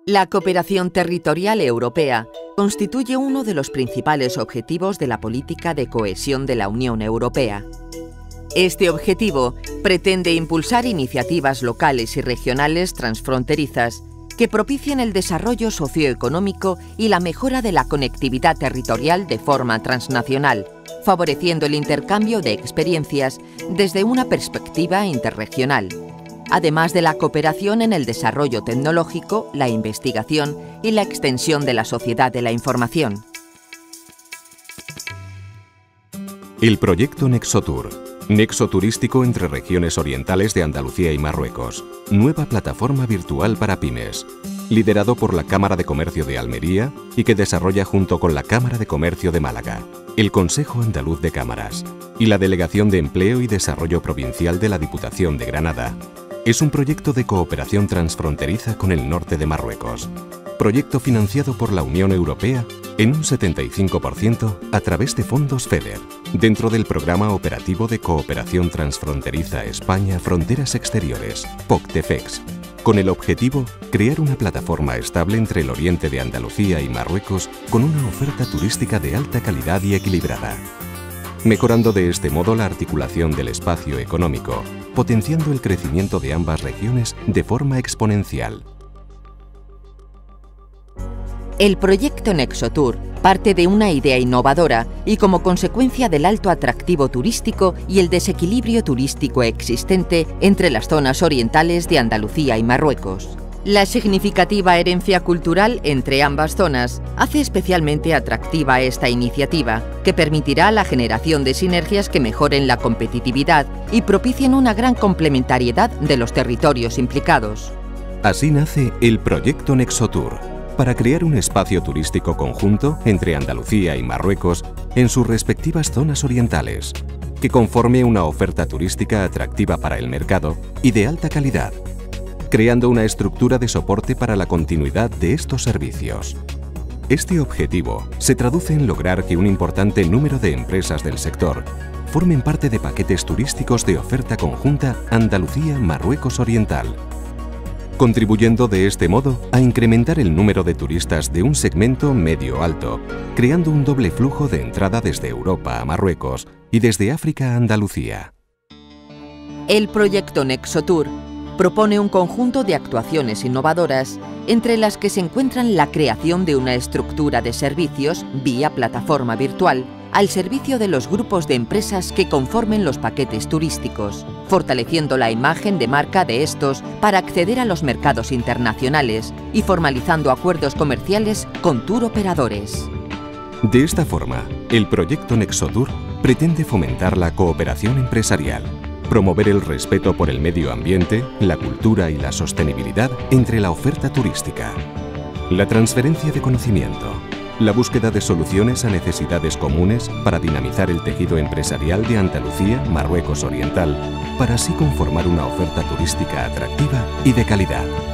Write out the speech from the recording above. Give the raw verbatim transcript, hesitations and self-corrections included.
La cooperación territorial europea constituye uno de los principales objetivos de la política de cohesión de la Unión Europea. Este objetivo pretende impulsar iniciativas locales y regionales transfronterizas que propicien el desarrollo socioeconómico y la mejora de la conectividad territorial de forma transnacional, favoreciendo el intercambio de experiencias desde una perspectiva interregional, además de la cooperación en el desarrollo tecnológico, la investigación y la extensión de la sociedad de la información. El proyecto Nexotour, nexo turístico entre regiones orientales de Andalucía y Marruecos, nueva plataforma virtual para pymes, liderado por la Cámara de Comercio de Almería y que desarrolla junto con la Cámara de Comercio de Málaga, el Consejo Andaluz de Cámaras y la Delegación de Empleo y Desarrollo Provincial de la Diputación de Granada. Es un proyecto de cooperación transfronteriza con el norte de Marruecos. Proyecto financiado por la Unión Europea en un setenta y cinco por ciento a través de fondos FEDER, dentro del Programa Operativo de Cooperación Transfronteriza España Fronteras Exteriores, P O C T E F E X, con el objetivo crear una plataforma estable entre el oriente de Andalucía y Marruecos con una oferta turística de alta calidad y equilibrada, mejorando de este modo la articulación del espacio económico, potenciando el crecimiento de ambas regiones de forma exponencial. El proyecto Nexotour parte de una idea innovadora y como consecuencia del alto atractivo turístico y el desequilibrio turístico existente entre las zonas orientales de Andalucía y Marruecos. La significativa herencia cultural entre ambas zonas hace especialmente atractiva esta iniciativa, que permitirá la generación de sinergias que mejoren la competitividad y propicien una gran complementariedad de los territorios implicados. Así nace el proyecto Nexotour, para crear un espacio turístico conjunto entre Andalucía y Marruecos en sus respectivas zonas orientales, que conforme una oferta turística atractiva para el mercado y de alta calidad, creando una estructura de soporte para la continuidad de estos servicios. Este objetivo se traduce en lograr que un importante número de empresas del sector formen parte de paquetes turísticos de oferta conjunta Andalucía-Marruecos Oriental, contribuyendo de este modo a incrementar el número de turistas de un segmento medio-alto, creando un doble flujo de entrada desde Europa a Marruecos y desde África a Andalucía. El proyecto Nexotour propone un conjunto de actuaciones innovadoras, entre las que se encuentran la creación de una estructura de servicios vía plataforma virtual al servicio de los grupos de empresas que conformen los paquetes turísticos, fortaleciendo la imagen de marca de estos para acceder a los mercados internacionales y formalizando acuerdos comerciales con tour operadores. De esta forma, el proyecto Nexotour pretende fomentar la cooperación empresarial, promover el respeto por el medio ambiente, la cultura y la sostenibilidad entre la oferta turística, la transferencia de conocimiento, la búsqueda de soluciones a necesidades comunes para dinamizar el tejido empresarial de Andalucía, Marruecos Oriental, para así conformar una oferta turística atractiva y de calidad.